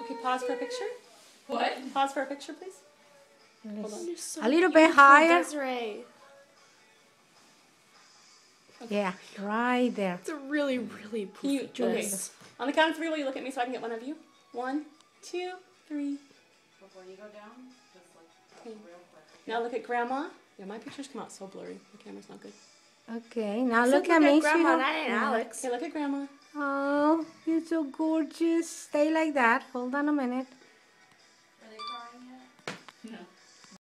Okay, pause for a picture. What? Pause for a picture, please. Hold on. So A little bit higher. Desiree. Yeah, right there. It's a really, really poofy dress. On the count of 3, will you look at me so I can get one of you? 1, 2, 3. Before you go down, just like Okay. real quick. Now look at Grandma. Yeah, my pictures come out so blurry. The camera's not good. Okay, now look at me. Grandma, Sheila. not at Alex. Okay, look at Grandma. Oh, you're so gorgeous. Stay like that. Hold on a minute.